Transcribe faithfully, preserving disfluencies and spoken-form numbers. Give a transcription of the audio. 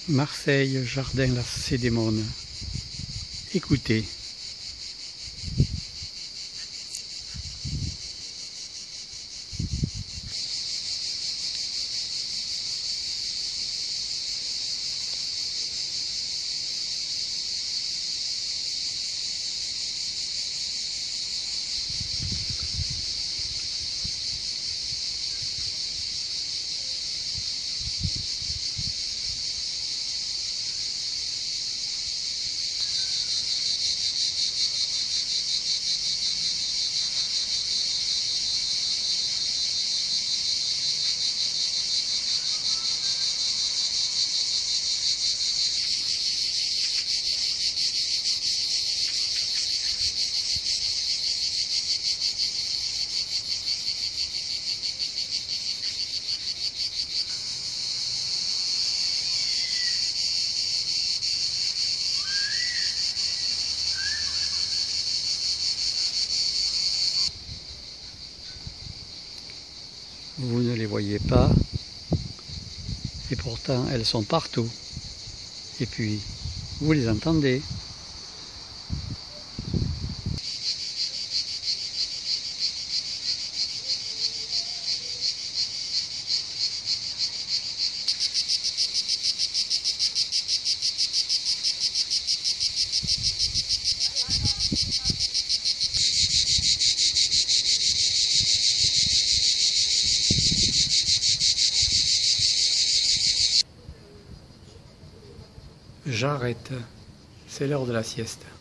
Marseille, Jardin Lacédémone. Écoutez. Vous ne les voyez pas, et pourtant elles sont partout. Et puis, vous les entendez. J'arrête, c'est l'heure de la sieste.